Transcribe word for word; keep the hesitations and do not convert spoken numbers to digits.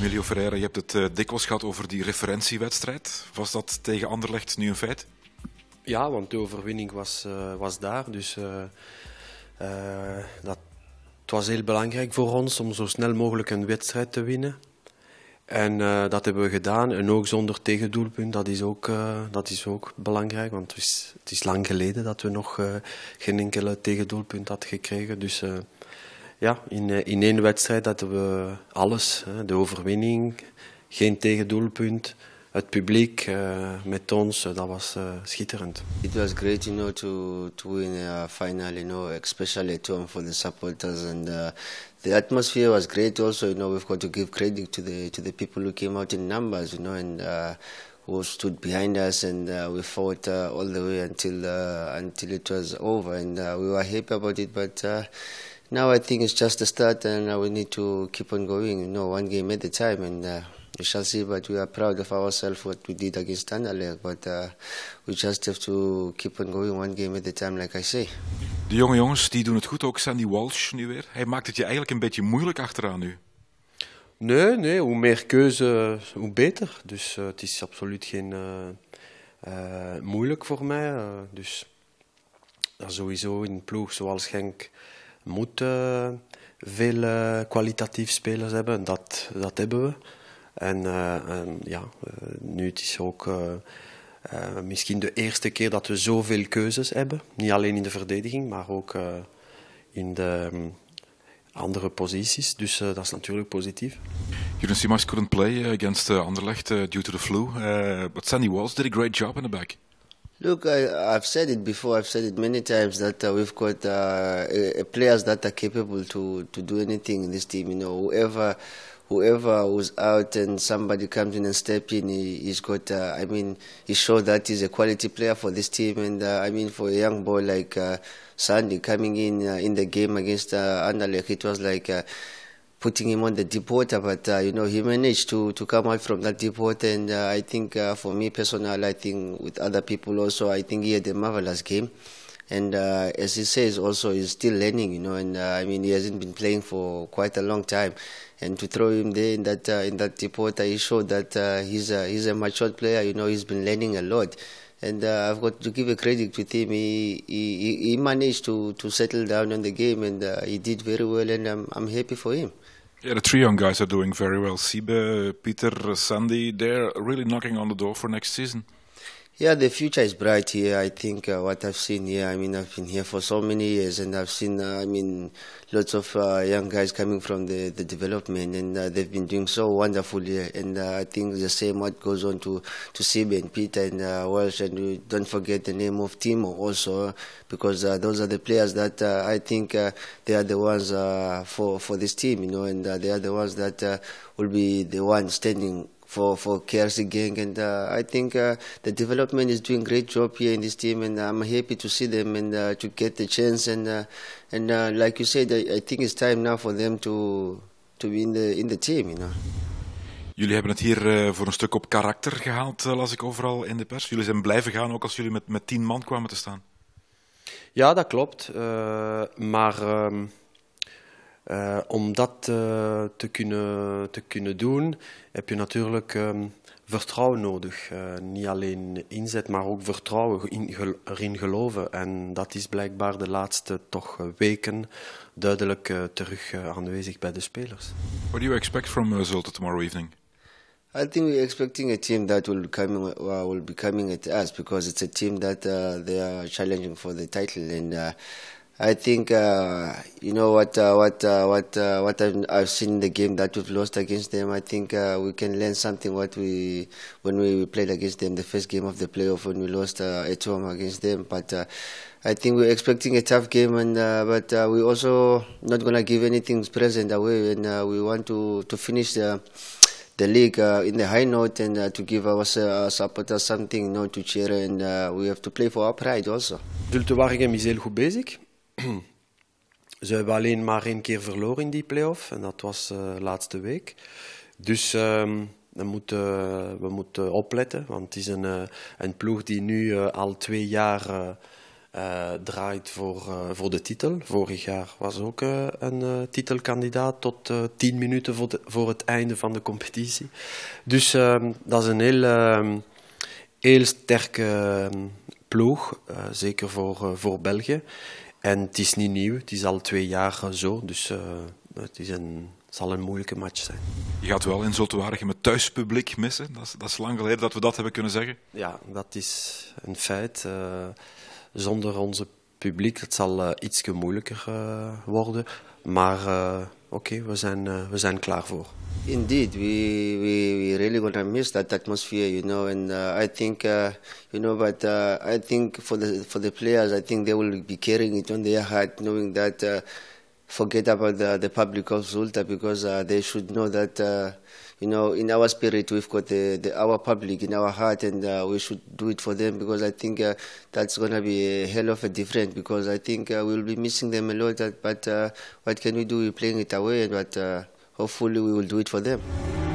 Emilio Ferreira, je hebt het uh, dikwijls gehad over die referentiewedstrijd. Was dat tegen Anderlecht nu een feit? Ja, want de overwinning was, uh, was daar. Dus uh, uh, dat, het was heel belangrijk voor ons om zo snel mogelijk een wedstrijd te winnen. En uh, dat hebben we gedaan. En ook zonder tegendoelpunt, dat is ook, uh, dat is ook belangrijk. Want het is, het is lang geleden dat we nog uh, geen enkele tegendoelpunt hadden gekregen. Dus uh, ja, in, uh, in één wedstrijd hadden we alles. Hè. De overwinning, geen tegendoelpunt. Het publiek uh, met ons, uh, dat was uh, schitterend. It was great, you know, to to win a final, you know, especially at home for the supporters, and uh, the atmosphere was great. Also, you know, we've got to give credit to the to the people who came out in numbers, you know, and uh, who stood behind us, and uh, we fought uh, all the way until uh, until it was over, and uh, we were happy about it. But uh, now I think it's just the start, and uh, we need to keep on going, you know, one game at a time, and. Uh, We shall see, but we are proud of ourselves what we did against Anderlecht. But uh, we just have to keep on going one game at a time, like I say. De jonge jongens die doen het goed, ook Sandy Walsh nu weer. Hij maakt het je eigenlijk een beetje moeilijk achteraan nu. Nee, nee, hoe meer keuze, hoe beter. Dus uh, het is absoluut geen uh, uh, moeilijk voor mij. Uh, dus uh, sowieso in een ploeg zoals Genk moet uh, veel uh, kwalitatief spelers hebben. Dat, dat hebben we. En uh, um, ja, uh, nu het is ook uh, uh, misschien de eerste keer dat we zoveel keuzes hebben. Niet alleen in de verdediging, maar ook uh, in de um, andere posities. Dus uh, dat is natuurlijk positief. Jeroen Simax couldn't play against uh, Anderlecht uh, due to the flu, uh, but Sandy Walsh did a great job in the back. Look, I, I've said it before, I've said it many times that uh, we've got uh, players that are capable to, to do anything in this team. You know, whoever... Whoever was out and somebody comes in and steps in, he, he's got, uh, I mean, he showed that he's a quality player for this team. And uh, I mean, for a young boy like uh, Sandy coming in uh, in the game against uh, Anderlecht, it was like uh, putting him on the deep water. But, uh, you know, he managed to, to come out from that deep water. And uh, I think uh, for me personally, I think with other people also, I think he had a marvelous game. And uh, as he says, also he's still learning, you know. And uh, I mean, he hasn't been playing for quite a long time. And to throw him there in that uh, in that deep water, he showed that uh, he's a he's a matured player. You know, he's been learning a lot. And uh, I've got to give a credit with him. He he, he managed to, to settle down on the game, and uh, he did very well. And I'm I'm happy for him. Yeah, the three young guys are doing very well. Sibe, Peter, Sandy, they're really knocking on the door for next season. Yeah, the future is bright here. I think uh, what I've seen here, I mean, I've been here for so many years, and I've seen, uh, I mean, lots of uh, young guys coming from the, the development, and uh, they've been doing so wonderfully. And uh, I think the same what goes on to, to Sibe and Peter and uh, Welsh, and we don't forget the name of Timo also, because uh, those are the players that uh, I think uh, they are the ones uh, for, for this team, you know, and uh, they are the ones that uh, will be the ones standing for for K R C Genk, and uh, I think uh, the development is doing a great job here in this team, and I'm happy to see them and uh, to get the chance, and uh, and uh, like you said, I, I think it's time now for them to to be in the in the team, you know. Jullie hebben het hier uh, voor een stuk op karakter gehaald, uh, las ik overal in de pers. Jullie zijn blijven gaan, ook als jullie met met tien man kwamen te staan. Ja, dat klopt, uh, maar. Uh... Uh, om dat uh, te, kunnen, te kunnen doen, heb je natuurlijk um, vertrouwen nodig. Uh, niet alleen inzet, maar ook vertrouwen, in, gel erin geloven. En dat is blijkbaar de laatste toch weken duidelijk uh, terug uh, aanwezig bij de spelers. What do you expect from uh, Zulte tomorrow evening? I think we're expecting a team that will come uh, will be coming at us, because it's a team that uh, they are challenging for the title, and uh, I think uh, you know what uh, what uh, what uh, what I've, I've seen in the game that we've lost against them. I think uh, we can learn something what we when we played against them the first game of the playoff, when we lost uh, at home against them. But uh, I think we're expecting a tough game, and uh, but uh, we also not gonna give anything present away, and uh, we want to to finish the. the league uh, in the high note, and uh, to give our uh, supporters something, you know, to cheer, and uh, we have to play for our pride also. Zulte Waregem is heel goed bezig. Ze hebben alleen maar één keer verloren in die play-off, en dat was uh, laatste week. Dus um, we, moeten, we moeten opletten, want het is een, uh, een ploeg die nu uh, al twee jaar uh, uh, draait voor, uh, voor de titel. Vorig jaar was ook uh, een uh, titelkandidaat tot uh, tien minuten voor, de, voor het einde van de competitie. Dus uh, dat is een heel, uh, heel sterke uh, ploeg, uh, zeker voor, uh, voor België. En het is niet nieuw, het is al twee jaar uh, zo, dus uh, het is een... Het zal een moeilijke match zijn. Je gaat wel in Zulte Waregem het thuispubliek missen. Dat is, dat is lang geleden dat we dat hebben kunnen zeggen. Ja, dat is een feit. Uh, zonder onze publiek dat zal uh, iets moeilijker uh, worden. Maar uh, oké, okay, we, zijn, uh, we zijn klaar voor. Indeed, we we we really gonna miss that atmosphere, you know. And uh, I think, uh, you know, but uh, I think for the for the players, I think they will be carrying it on their heart, knowing that. Uh, Forget about the, the public of Zulte, because uh, they should know that, uh, you know, in our spirit we've got the, the our public in our heart, and uh, we should do it for them, because I think uh, that's going to be a hell of a difference, because I think uh, we'll be missing them a lot, but uh, what can we do? We're playing it away, but uh, hopefully we will do it for them.